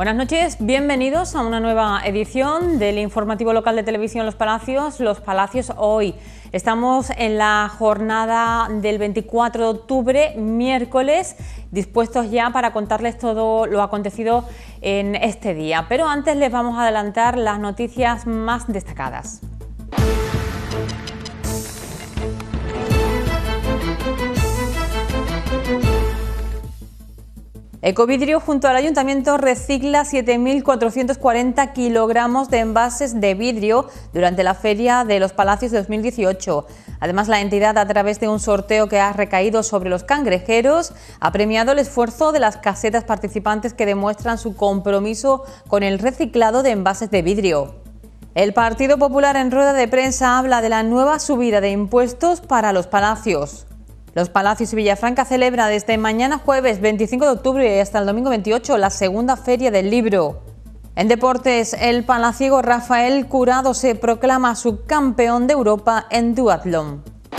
Buenas noches, bienvenidos a una nueva edición del informativo local de televisión Los Palacios hoy. Estamos en la jornada del 24 de octubre, miércoles, dispuestos ya para contarles todo lo acontecido en este día. Pero antes les vamos a adelantar las noticias más destacadas. Ecovidrio junto al Ayuntamiento recicla 7.440 kilogramos de envases de vidrio durante la Feria de los Palacios 2018. Además, la entidad, a través de un sorteo que ha recaído sobre los cangrejeros, ha premiado el esfuerzo de las casetas participantes que demuestran su compromiso con el reciclado de envases de vidrio. El Partido Popular en rueda de prensa habla de la nueva subida de impuestos para los palacios. Los Palacios y Villafranca celebra desde mañana jueves 25 de octubre hasta el domingo 28 la segunda Feria del Libro. En deportes, el palaciego Rafael Curado se proclama subcampeón de Europa en duatlón.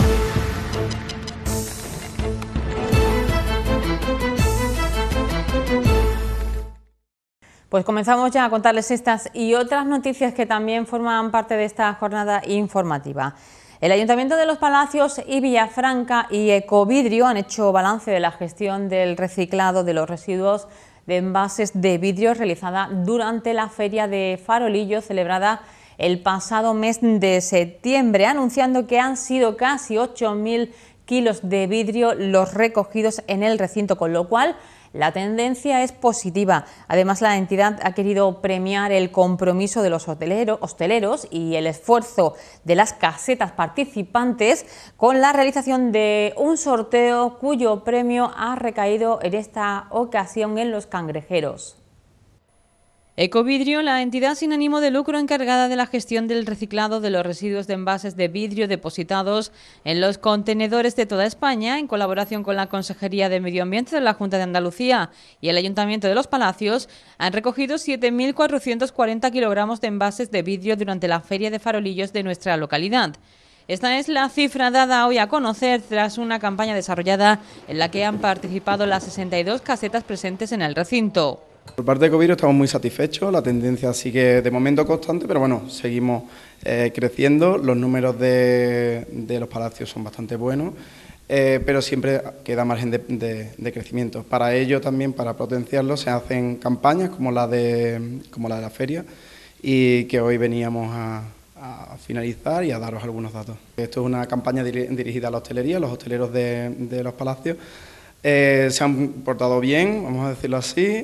Pues comenzamos ya a contarles estas y otras noticias que también forman parte de esta jornada informativa. El Ayuntamiento de Los Palacios y Villafranca y Ecovidrio han hecho balance de la gestión del reciclado de los residuos de envases de vidrio realizada durante la Feria de Farolillo celebrada el pasado mes de septiembre, anunciando que han sido casi 8.000 kilos de vidrio los recogidos en el recinto, con lo cual la tendencia es positiva. Además, la entidad ha querido premiar el compromiso de los hosteleros y el esfuerzo de las casetas participantes con la realización de un sorteo cuyo premio ha recaído en esta ocasión en los cangrejeros. Ecovidrio, la entidad sin ánimo de lucro encargada de la gestión del reciclado de los residuos de envases de vidrio depositados en los contenedores de toda España, en colaboración con la Consejería de Medio Ambiente de la Junta de Andalucía y el Ayuntamiento de Los Palacios, han recogido 7.440 kilogramos de envases de vidrio durante la Feria de Farolillos de nuestra localidad. Esta es la cifra dada hoy a conocer tras una campaña desarrollada en la que han participado las 62 casetas presentes en el recinto. Por parte de Ecovidrio estamos muy satisfechos, la tendencia sigue de momento constante, pero bueno, seguimos creciendo, los números de los palacios son bastante buenos, pero siempre queda margen de crecimiento. Para ello también, para potenciarlo, se hacen campañas como la de la feria y que hoy veníamos a finalizar y a daros algunos datos. Esto es una campaña dirigida a la hostelería, los hosteleros de los palacios. Se han portado bien, vamos a decirlo así.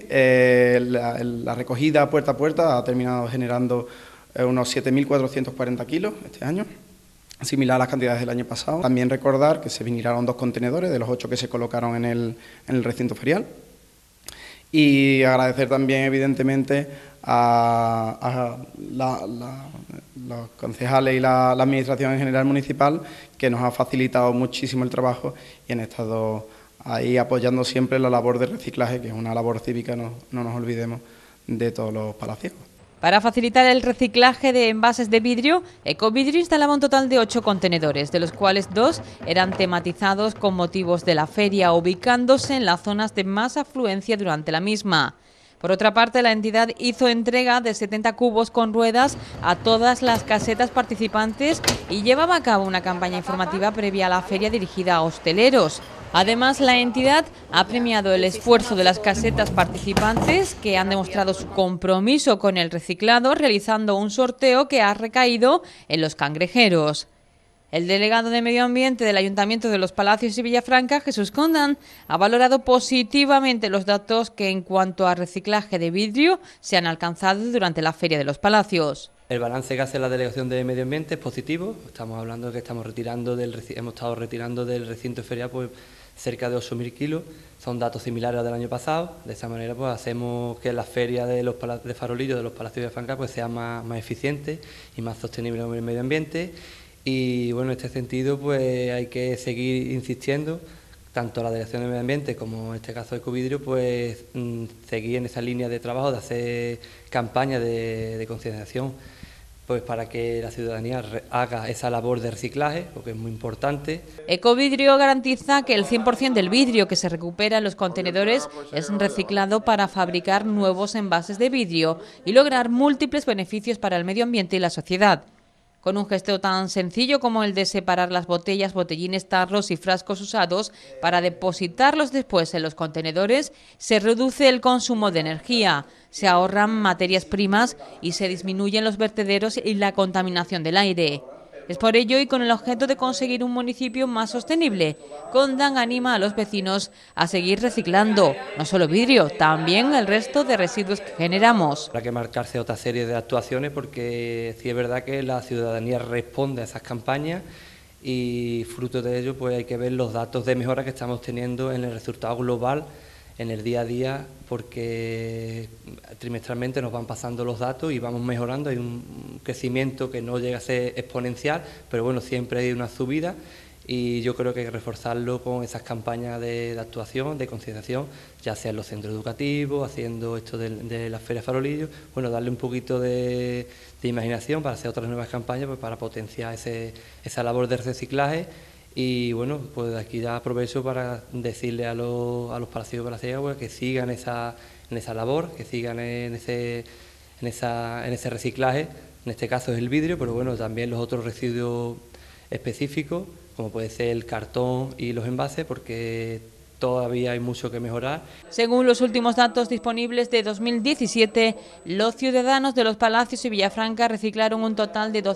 La recogida puerta a puerta ha terminado generando unos 7.440 kilos este año, similar a las cantidades del año pasado. También recordar que se vinieron 2 contenedores de los 8 que se colocaron en el recinto ferial. Y agradecer también, evidentemente, a los concejales y la Administración en general municipal, que nos ha facilitado muchísimo el trabajo y han estado ahí apoyando siempre la labor de reciclaje, que es una labor cívica, no nos olvidemos, de todos los palaciegos. Para facilitar el reciclaje de envases de vidrio, Ecovidrio instalaba un total de 8 contenedores, de los cuales 2 eran tematizados con motivos de la feria, ubicándose en las zonas de más afluencia durante la misma. Por otra parte, la entidad hizo entrega de 70 cubos con ruedas a todas las casetas participantes y llevaba a cabo una campaña informativa previa a la feria dirigida a hosteleros. Además, la entidad ha premiado el esfuerzo de las casetas participantes que han demostrado su compromiso con el reciclado, realizando un sorteo que ha recaído en los cangrejeros. El delegado de Medio Ambiente del Ayuntamiento de Los Palacios y Villafranca, Jesús Condán, ha valorado positivamente los datos que en cuanto a reciclaje de vidrio se han alcanzado durante la Feria de los Palacios. El balance que hace la Delegación de Medio Ambiente es positivo. Estamos hablando de que hemos estado retirando del recinto ferial pues cerca de 8.000 kilos. Son datos similares a del año pasado. De esta manera pues hacemos que la feria de Farolillo de los Palacios de Villafranca pues sea más eficiente y más sostenible con el medio ambiente. Y bueno, en este sentido pues hay que seguir insistiendo, tanto la Delegación de Medio Ambiente como en este caso Ecovidrio, pues seguir en esa línea de trabajo de hacer campañas de concienciación pues para que la ciudadanía haga esa labor de reciclaje, lo que es muy importante. Ecovidrio garantiza que el 100% del vidrio que se recupera en los contenedores es reciclado para fabricar nuevos envases de vidrio y lograr múltiples beneficios para el medio ambiente y la sociedad. Con un gesto tan sencillo como el de separar las botellas, botellines, tarros y frascos usados para depositarlos después en los contenedores, se reduce el consumo de energía, se ahorran materias primas y se disminuyen los vertederos y la contaminación del aire. Es por ello y con el objeto de conseguir un municipio más sostenible, Condán anima a los vecinos a seguir reciclando, no solo vidrio, también el resto de residuos que generamos. Habrá que marcarse otra serie de actuaciones porque sí es verdad que la ciudadanía responde a esas campañas y fruto de ello pues hay que ver los datos de mejora que estamos teniendo en el resultado global, en el día a día, porque trimestralmente nos van pasando los datos y vamos mejorando. Hay un crecimiento que no llega a ser exponencial, pero bueno, siempre hay una subida y yo creo que hay que reforzarlo con esas campañas de actuación, de concienciación, ya sea en los centros educativos, haciendo esto de las ferias farolillos, bueno, darle un poquito de imaginación para hacer otras nuevas campañas, pues para potenciar esa labor de reciclaje. Y bueno, pues aquí ya aprovecho para decirle a los palaciegos y palaciegas pues, que sigan en esa labor, que sigan en ese reciclaje. En este caso es el vidrio, pero bueno, también los otros residuos específicos, como puede ser el cartón y los envases, porque todavía hay mucho que mejorar. Según los últimos datos disponibles de 2017, los ciudadanos de Los Palacios y Villafranca reciclaron un total de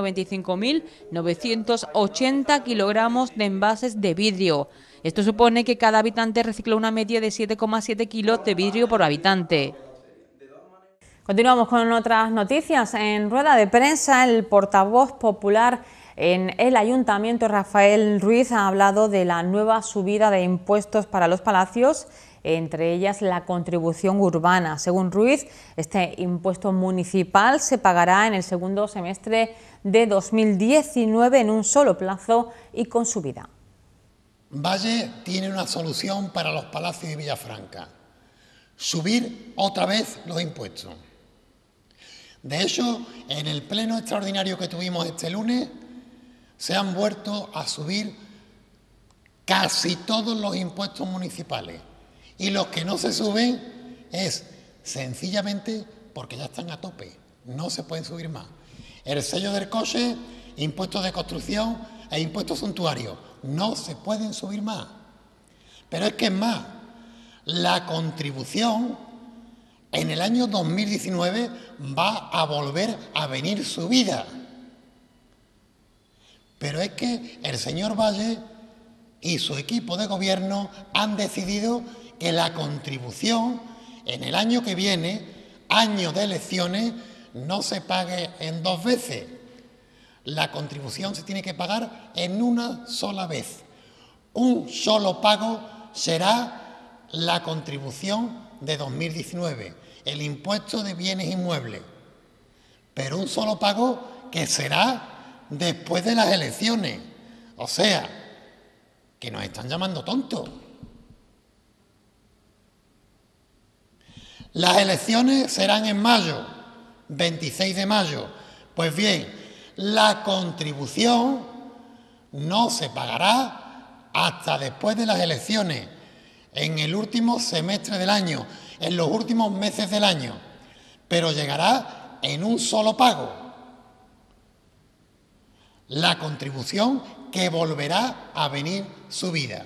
295.980 kilogramos de envases de vidrio. Esto supone que cada habitante recicló una media de 7,7 kilos de vidrio por habitante. Continuamos con otras noticias. En rueda de prensa, el portavoz popular en el Ayuntamiento, Rafael Ruiz, ha hablado de la nueva subida de impuestos para los palacios, entre ellas la contribución urbana. Según Ruiz, este impuesto municipal se pagará en el segundo semestre de 2019 en un solo plazo y con subida. Valle tiene una solución para los palacios de Villafranca: subir otra vez los impuestos. De hecho, en el pleno extraordinario que tuvimos este lunes, se han vuelto a subir casi todos los impuestos municipales. Y los que no se suben es sencillamente porque ya están a tope, no se pueden subir más. El sello del coche, impuestos de construcción e impuestos suntuarios, no se pueden subir más. Pero es que es más, la contribución en el año 2019 va a volver a venir subida. Pero es que el señor Valle y su equipo de gobierno han decidido que la contribución en el año que viene, año de elecciones, no se pague en 2 veces. La contribución se tiene que pagar en una sola vez. Un solo pago será la contribución de 2019, el impuesto de bienes inmuebles. Pero un solo pago que será después de las elecciones. O sea, que nos están llamando tontos. Las elecciones serán en mayo, 26 de mayo. Pues bien, la contribución no se pagará hasta después de las elecciones, en el último semestre del año, en los últimos meses del año, pero llegará en un solo pago. La contribución que volverá a venir subida.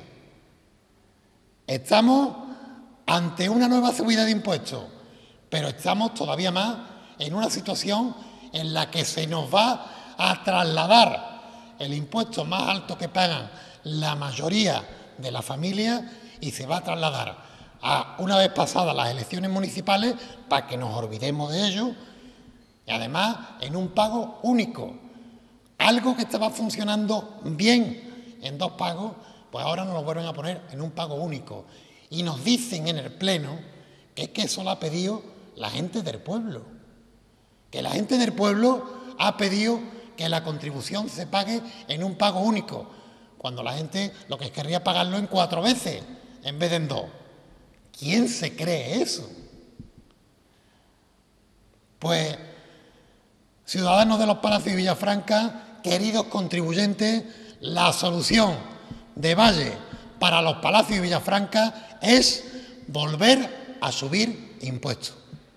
Estamos ante una nueva subida de impuestos, pero estamos todavía más en una situación en la que se nos va a trasladar el impuesto más alto que pagan la mayoría de las familias y se va a trasladar a una vez pasadas las elecciones municipales para que nos olvidemos de ello y además en un pago único. Algo que estaba funcionando bien en 2 pagos, pues ahora nos lo vuelven a poner en un pago único. Y nos dicen en el Pleno que es que eso lo ha pedido la gente del pueblo. Que la gente del pueblo ha pedido que la contribución se pague en un pago único, cuando la gente lo que querría pagarlo en 4 veces en vez de en 2. ¿Quién se cree eso? Pues ciudadanos de los Palacios y Villafranca, queridos contribuyentes, la solución de Valle para los Palacios y Villafranca es volver a subir impuestos.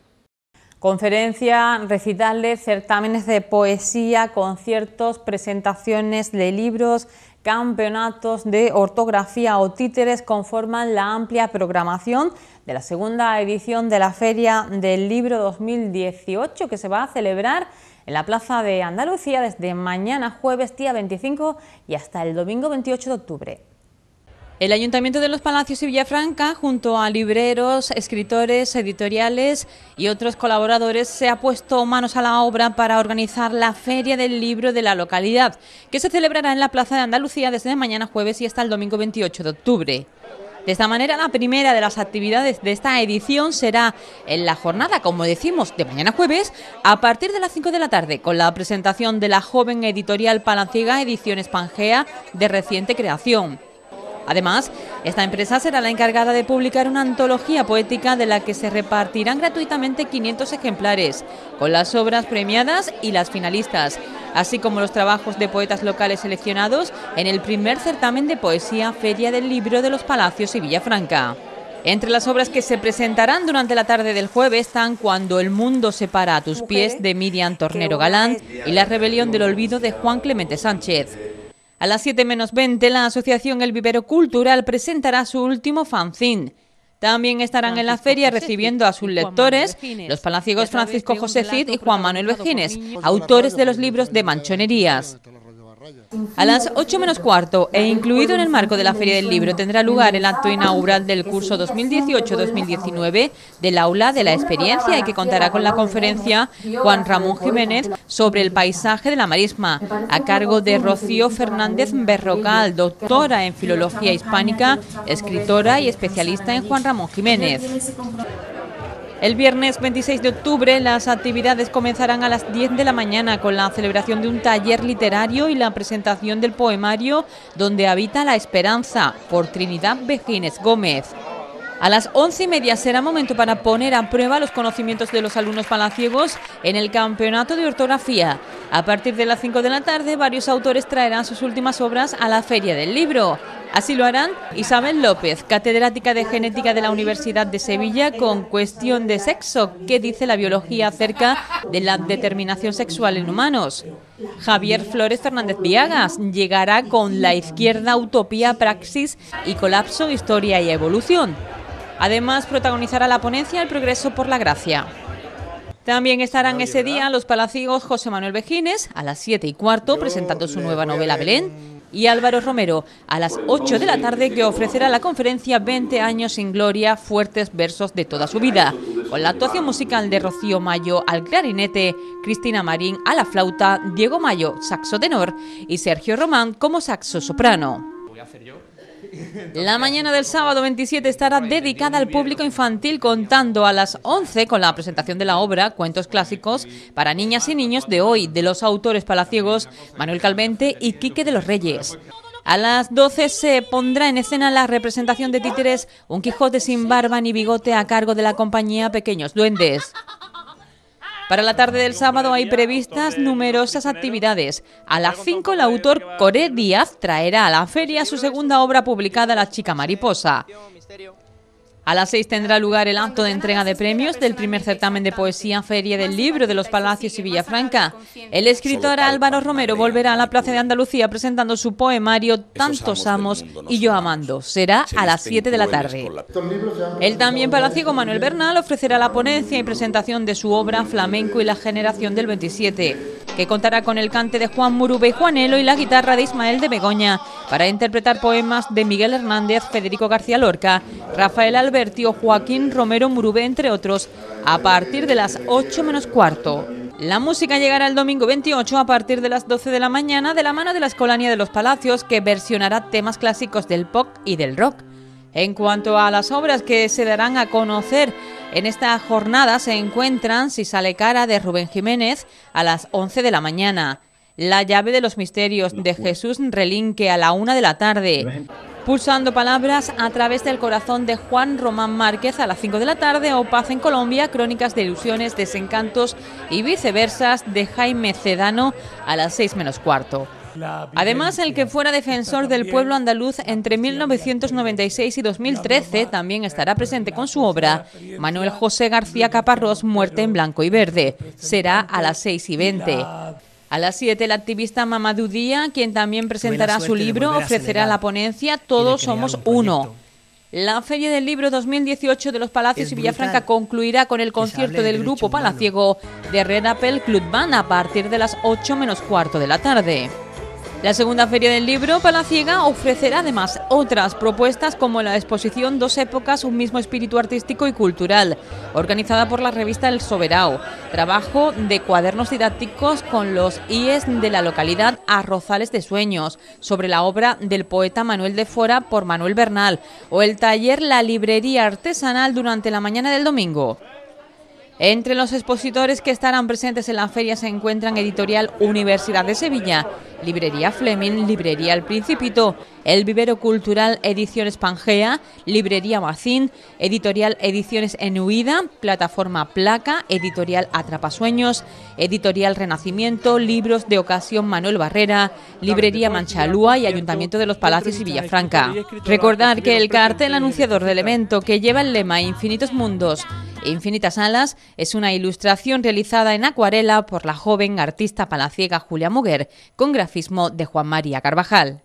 Conferencia, recitales, certámenes de poesía, conciertos, presentaciones de libros, campeonatos de ortografía o títeres conforman la amplia programación de la segunda edición de la Feria del Libro 2018, que se va a celebrar en la Plaza de Andalucía desde mañana jueves día 25 y hasta el domingo 28 de octubre. El Ayuntamiento de Los Palacios y Villafranca, junto a libreros, escritores, editoriales y otros colaboradores, se ha puesto manos a la obra para organizar la Feria del Libro de la localidad, que se celebrará en la Plaza de Andalucía desde mañana jueves y hasta el domingo 28 de octubre. De esta manera, la primera de las actividades de esta edición será en la jornada, como decimos, de mañana jueves, a partir de las 5 de la tarde, con la presentación de la joven editorial palaciega Ediciones Pangea, de reciente creación. Además, esta empresa será la encargada de publicar una antología poética de la que se repartirán gratuitamente 500 ejemplares, con las obras premiadas y las finalistas, así como los trabajos de poetas locales seleccionados en el primer certamen de poesía Feria del Libro de Los Palacios y Villafranca. Entre las obras que se presentarán durante la tarde del jueves están Cuando el mundo se para a tus pies, de Miriam Tornero Galán, y La rebelión del olvido, de Juan Clemente Sánchez. A las 7 menos 20, la asociación El Vivero Cultural presentará su último fanzine. También estarán en la feria recibiendo a sus lectores los palaciegos Francisco José Cid y Juan Manuel Vejines, autores de los libros de Manchonerías. A las 8 menos cuarto, e incluido en el marco de la Feria del Libro, tendrá lugar el acto inaugural del curso 2018-2019 del Aula de la Experiencia, y que contará con la conferencia Juan Ramón Jiménez sobre el paisaje de la marisma, a cargo de Rocío Fernández Berrocal, doctora en Filología Hispánica, escritora y especialista en Juan Ramón Jiménez. El viernes 26 de octubre las actividades comenzarán a las 10 de la mañana con la celebración de un taller literario y la presentación del poemario Donde habita la esperanza, por Trinidad Vejines Gómez. A las 11:30 será momento para poner a prueba los conocimientos de los alumnos palaciegos en el campeonato de ortografía. A partir de las 5 de la tarde, varios autores traerán sus últimas obras a la Feria del Libro. Así lo harán Isabel López, catedrática de Genética de la Universidad de Sevilla, con Cuestión de sexo, ¿qué dice la biología acerca de la determinación sexual en humanos? Javier Flores Fernández Viagas llegará con La izquierda, utopía, praxis y colapso, historia y evolución. Además, protagonizará la ponencia El progreso por la gracia. También estarán ese día los palaciegos José Manuel Vejines a las 7:15 presentando su nueva novela Belén, y Álvaro Romero a las 8 de la tarde, que ofrecerá la conferencia 20 años sin gloria, fuertes versos de toda su vida, con la actuación musical de Rocío Mayo al clarinete, Cristina Marín a la flauta, Diego Mayo saxo tenor y Sergio Román como saxo soprano. La mañana del sábado 27 estará dedicada al público infantil, contando a las 11 con la presentación de la obra Cuentos clásicos para niñas y niños de hoy, de los autores palaciegos Manuel Calvente y Quique de los Reyes. A las 12 se pondrá en escena la representación de títeres Un Quijote sin barba ni bigote, a cargo de la compañía Pequeños Duendes. Para la tarde del sábado hay previstas numerosas actividades. A las 5 el autor Coré Díaz traerá a la feria su segunda obra publicada, La chica mariposa. A las 6 tendrá lugar el acto de entrega de premios del primer certamen de poesía Feria del Libro de Los Palacios y Villafranca. El escritor Álvaro Romero volverá a la Plaza de Andalucía presentando su poemario Tantos amos y yo amando. Será a las 7 de la tarde. El también palaciego Manuel Bernal ofrecerá la ponencia y presentación de su obra Flamenco y la generación del 27, que contará con el cante de Juan Murube y Juanelo y la guitarra de Ismael de Begoña, para interpretar poemas de Miguel Hernández, Federico García Lorca, Rafael Alberti o Joaquín Romero Murube, entre otros, a partir de las 8 menos cuarto. La música llegará el domingo 28 a partir de las 12 de la mañana, de la mano de la Escolanía de los Palacios, que versionará temas clásicos del pop y del rock. En cuanto a las obras que se darán a conocer en esta jornada, se encuentran Si sale cara, de Rubén Jiménez, a las 11 de la mañana. La llave de los misterios, de Jesús Relinque, a la 1 de la tarde. Pulsando palabras a través del corazón de Juan Román Márquez a las 5 de la tarde o Paz en Colombia, crónicas de ilusiones, desencantos y viceversas de Jaime Cedano a las 6 menos cuarto. Además, el que fuera defensor del pueblo andaluz entre 1996 y 2013 también estará presente con su obra Manuel José García Caparrós, Muerte en blanco y verde. Será a las 6:20. A las 7, el activista Mamadou Dia, quien también presentará su libro, ofrecerá la ponencia Todos somos uno. La Feria del Libro 2018 de los Palacios y Villafranca concluirá con el concierto del grupo palaciego de Red Apple Club Band a partir de las 8 menos cuarto de la tarde. La segunda Feria del Libro palaciega ofrecerá además otras propuestas como la exposición Dos épocas, un mismo espíritu artístico y cultural, organizada por la revista El Soberao, trabajo de cuadernos didácticos con los IES de la localidad Arrozales de Sueños, sobre la obra del poeta Manuel de Fora por Manuel Bernal, o el taller La Librería Artesanal durante la mañana del domingo. Entre los expositores que estarán presentes en la feria se encuentran Editorial Universidad de Sevilla, Librería Fleming, Librería El Principito, El Vivero Cultural Ediciones Pangea, Librería Macín, Editorial Ediciones en Huida, Plataforma Placa, Editorial Atrapasueños, Editorial Renacimiento, Libros de Ocasión Manuel Barrera, Librería Manchalúa y Ayuntamiento de los Palacios y Villafranca. Recordar que el cartel anunciador del evento, que lleva el lema Infinitos Mundos e Infinitas Alas, es una ilustración realizada en acuarela por la joven artista palaciega Julia Muguer, con grafismo de Juan María Carvajal.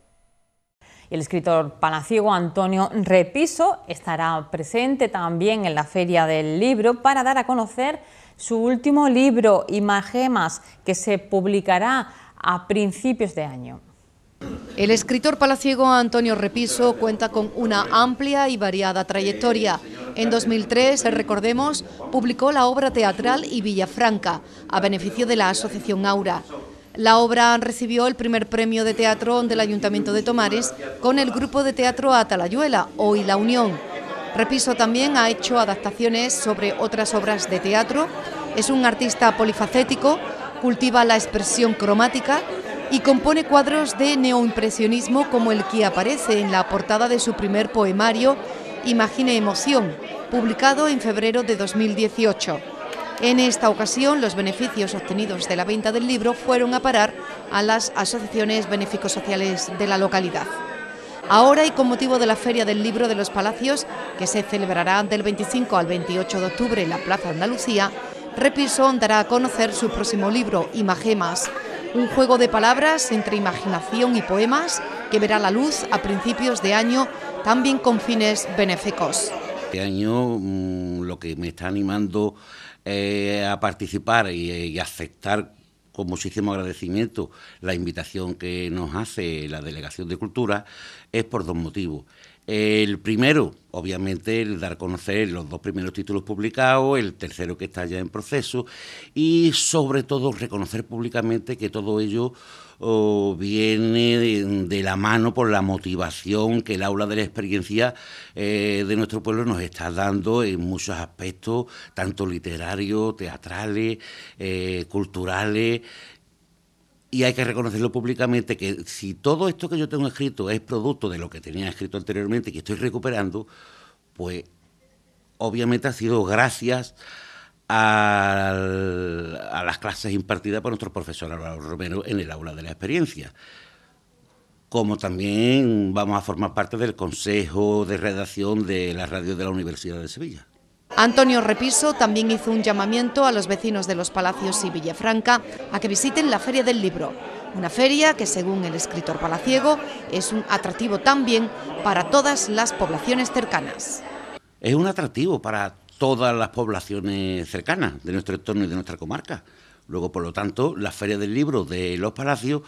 El escritor palaciego Antonio Repiso estará presente también en la Feria del Libro para dar a conocer su último libro, Imagemas, que se publicará a principios de año. El escritor palaciego Antonio Repiso cuenta con una amplia y variada trayectoria. En 2003, recordemos, publicó la obra teatral Y Villafranca, a beneficio de la Asociación Aura. La obra recibió el primer premio de teatro del Ayuntamiento de Tomares con el grupo de teatro Atalayuela, Hoy la Unión. Repiso también ha hecho adaptaciones sobre otras obras de teatro, es un artista polifacético, cultiva la expresión cromática y compone cuadros de neoimpresionismo como el que aparece en la portada de su primer poemario, Imagine Emoción, publicado en febrero de 2018. En esta ocasión, los beneficios obtenidos de la venta del libro fueron a parar a las asociaciones benéfico-sociales de la localidad. Ahora, y con motivo de la Feria del Libro de los Palacios, que se celebrará del 25 al 28 de octubre en la Plaza Andalucía, Repiso dará a conocer su próximo libro, Imagemas, un juego de palabras entre imaginación y poemas que verá la luz a principios de año, también con fines benéficos. Este año lo que me está animando a participar y aceptar con muchísimo agradecimiento la invitación que nos hace la Delegación de Cultura es por dos motivos. El primero, obviamente, el dar a conocer los dos primeros títulos publicados, el tercero que está ya en proceso y, sobre todo, reconocer públicamente que todo ello viene de la mano por la motivación que el aula de la experiencia de nuestro pueblo nos está dando en muchos aspectos, tanto literarios, teatrales, culturales. Y hay que reconocerlo públicamente que si todo esto que yo tengo escrito es producto de lo que tenía escrito anteriormente y que estoy recuperando, pues obviamente ha sido gracias a las clases impartidas por nuestro profesor Álvaro Romero en el aula de la experiencia. Como también vamos a formar parte del Consejo de Redacción de la Radio de la Universidad de Sevilla. Antonio Repiso también hizo un llamamiento a los vecinos de los Palacios y Villafranca a que visiten la Feria del Libro, una feria que, según el escritor palaciego, es un atractivo también para todas las poblaciones cercanas. Es un atractivo para todas las poblaciones cercanas de nuestro entorno y de nuestra comarca. Luego, por lo tanto, la Feria del Libro de los Palacios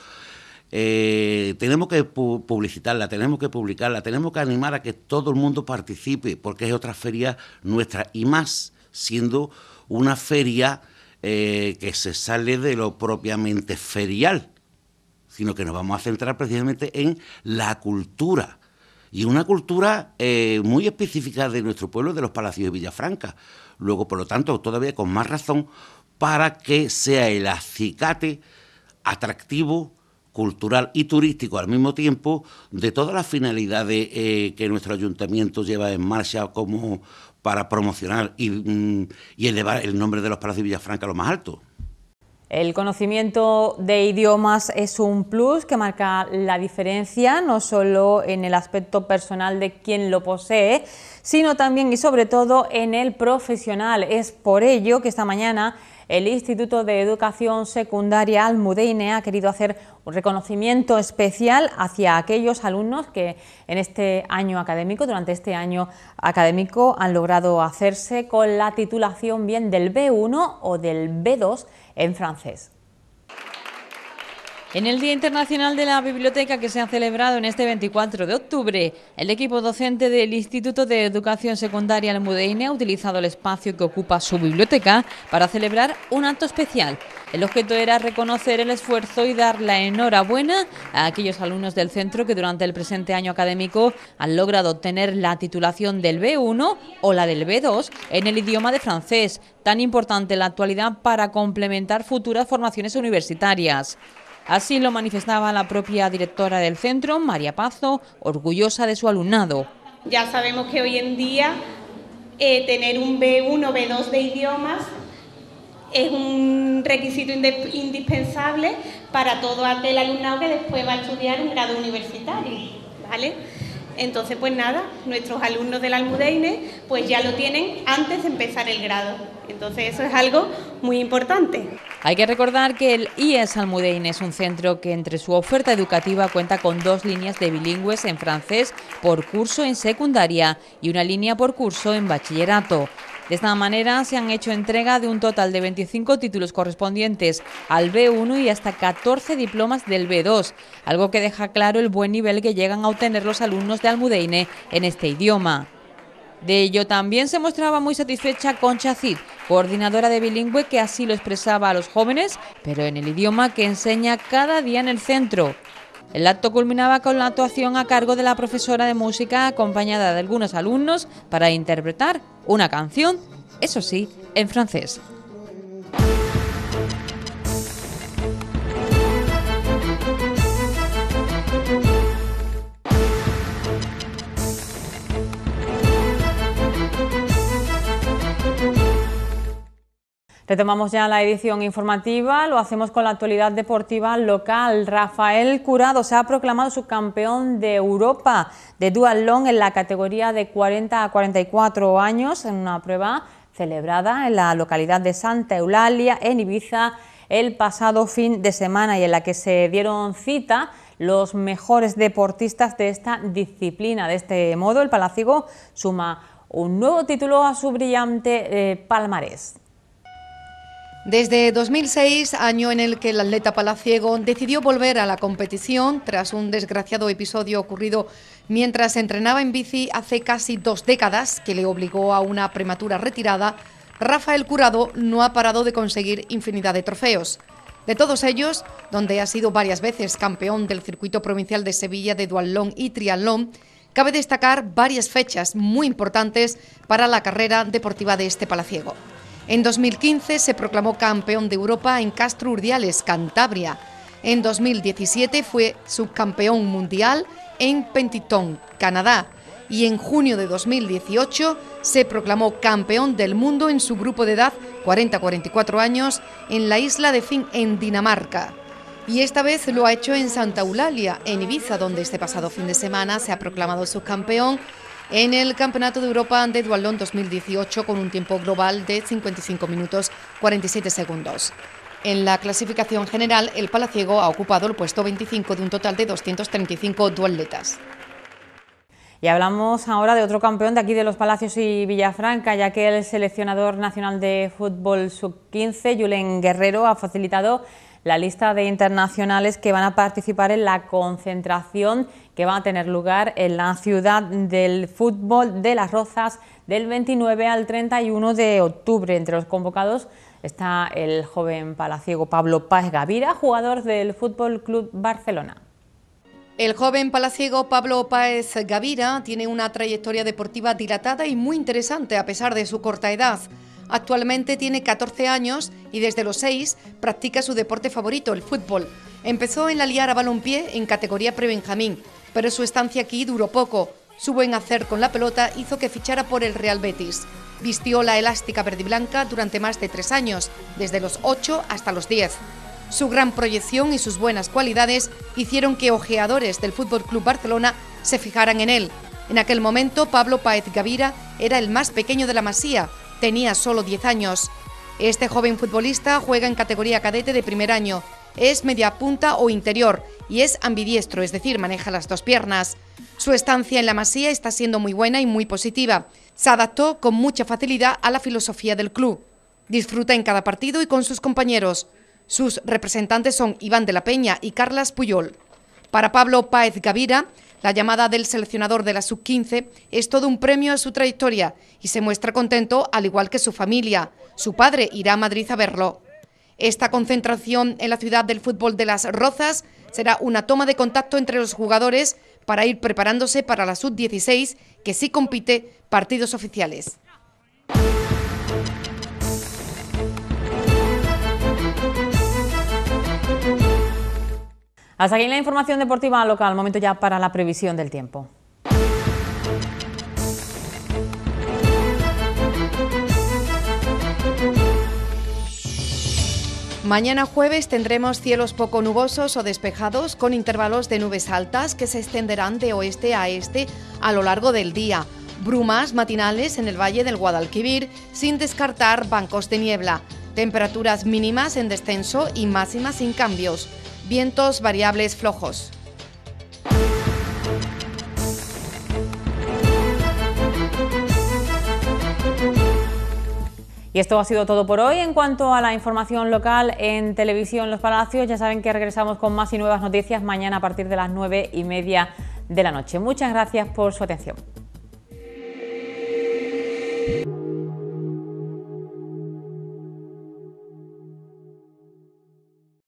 tenemos que publicitarla, tenemos que publicarla, tenemos que animar a que todo el mundo participe, porque es otra feria nuestra, y más siendo una feria que se sale de lo propiamente ferial, sino que nos vamos a centrar precisamente en la cultura, y una cultura muy específica de nuestro pueblo, de los Palacios de Villafranca. Luego, por lo tanto, todavía con más razón, para que sea el acicate atractivo, cultural y turístico al mismo tiempo, de todas las finalidades que nuestro ayuntamiento lleva en marcha como para promocionar y elevar el nombre de los Palacios Villafranca a lo más alto. El conocimiento de idiomas es un plus que marca la diferencia, no solo en el aspecto personal de quien lo posee, sino también y sobre todo en el profesional. Es por ello que esta mañana el Instituto de Educación Secundaria Almudeine ha querido hacer un reconocimiento especial hacia aquellos alumnos que en este año académico, durante este año académico, han logrado hacerse con la titulación bien del B1 o del B2 en francés. En el Día Internacional de la Biblioteca, que se ha celebrado en este 24 de octubre, el equipo docente del Instituto de Educación Secundaria Almudeine ha utilizado el espacio que ocupa su biblioteca para celebrar un acto especial. El objeto era reconocer el esfuerzo y dar la enhorabuena a aquellos alumnos del centro que durante el presente año académico han logrado obtener la titulación del B1 o la del B2 en el idioma de francés, tan importante en la actualidad para complementar futuras formaciones universitarias. Así lo manifestaba la propia directora del centro, María Pazo, orgullosa de su alumnado. Ya sabemos que hoy en día tener un B1 o B2 de idiomas es un requisito indispensable para todo aquel alumnado que después va a estudiar un grado universitario, ¿vale? Entonces, pues nada, nuestros alumnos del Almudeine pues ya lo tienen antes de empezar el grado. Entonces eso es algo muy importante. Hay que recordar que el IES Almudeine es un centro que entre su oferta educativa cuenta con 2 líneas de bilingües en francés por curso en secundaria y una línea por curso en bachillerato. De esta manera se han hecho entrega de un total de 25 títulos correspondientes al B1 y hasta 14 diplomas del B2, algo que deja claro el buen nivel que llegan a obtener los alumnos de Almudeine en este idioma. De ello también se mostraba muy satisfecha Concha Cid, coordinadora de bilingüe, que así lo expresaba a los jóvenes, pero en el idioma que enseña cada día en el centro. El acto culminaba con la actuación a cargo de la profesora de música, acompañada de algunos alumnos, para interpretar una canción, eso sí, en francés. Retomamos ya la edición informativa, lo hacemos con la actualidad deportiva local. Rafael Curado se ha proclamado subcampeón de Europa de duatlón en la categoría de 40 a 44 años en una prueba celebrada en la localidad de Santa Eulalia, en Ibiza, el pasado fin de semana, y en la que se dieron cita los mejores deportistas de esta disciplina. De este modo, el palaciego suma un nuevo título a su brillante palmarés. Desde 2006, año en el que el atleta palaciego decidió volver a la competición tras un desgraciado episodio ocurrido mientras entrenaba en bici hace casi 2 décadas que le obligó a una prematura retirada, Rafael Curado no ha parado de conseguir infinidad de trofeos. De todos ellos, donde ha sido varias veces campeón del circuito provincial de Sevilla de duatlón y triatlón, cabe destacar varias fechas muy importantes para la carrera deportiva de este palaciego. En 2015 se proclamó campeón de Europa en Castro Urdiales, Cantabria. En 2017 fue subcampeón mundial en Penticton, Canadá. Y en junio de 2018 se proclamó campeón del mundo en su grupo de edad 40-44 años en la isla de Fyn, en Dinamarca. Y esta vez lo ha hecho en Santa Eulalia, en Ibiza, donde este pasado fin de semana se ha proclamado subcampeón en el Campeonato de Europa de Duatlón 2018 con un tiempo global de 55 minutos 47 segundos. En la clasificación general, el palaciego ha ocupado el puesto 25 de un total de 235 duatletas. Y hablamos ahora de otro campeón de aquí de los Palacios y Villafranca, ya que el seleccionador nacional de fútbol sub-15, Julen Guerrero, ha facilitado la lista de internacionales que van a participar en la concentración que va a tener lugar en la ciudad del fútbol de Las Rozas del 29 al 31 de octubre. Entre los convocados está el joven palaciego Pablo Páez Gavira, jugador del Fútbol Club Barcelona. El joven palaciego Pablo Páez Gavira tiene una trayectoria deportiva dilatada y muy interesante a pesar de su corta edad. Actualmente tiene 14 años y desde los 6 practica su deporte favorito, el fútbol. Empezó en la Liara Balompié en categoría prebenjamín, pero su estancia aquí duró poco. Su buen hacer con la pelota hizo que fichara por el Real Betis. Vistió la elástica verdiblanca durante más de 3 años, desde los 8 hasta los 10. Su gran proyección y sus buenas cualidades hicieron que ojeadores del FC Barcelona se fijaran en él. En aquel momento, Pablo Páez Gavira era el más pequeño de la Masía, tenía solo 10 años. Este joven futbolista juega en categoría cadete de primer año, es media punta o interior y es ambidiestro, es decir, maneja las 2 piernas. Su estancia en la Masía está siendo muy buena y muy positiva. Se adaptó con mucha facilidad a la filosofía del club. Disfruta en cada partido y con sus compañeros. Sus representantes son Iván de la Peña y Carles Puyol. Para Pablo Páez Gavira, la llamada del seleccionador de la Sub-15 es todo un premio a su trayectoria y se muestra contento al igual que su familia. Su padre irá a Madrid a verlo. Esta concentración en la ciudad del fútbol de Las Rozas será una toma de contacto entre los jugadores para ir preparándose para la Sub-16, que sí compite partidos oficiales. Hasta aquí la información deportiva local. Momento ya para la previsión del tiempo. Mañana jueves tendremos cielos poco nubosos o despejados con intervalos de nubes altas que se extenderán de oeste a este a lo largo del día. Brumas matinales en el valle del Guadalquivir, sin descartar bancos de niebla. Temperaturas mínimas en descenso y máximas sin cambios. Vientos variables flojos. Y esto ha sido todo por hoy. En cuanto a la información local en Televisión Los Palacios, ya saben que regresamos con más y nuevas noticias mañana a partir de las 9:30 de la noche. Muchas gracias por su atención.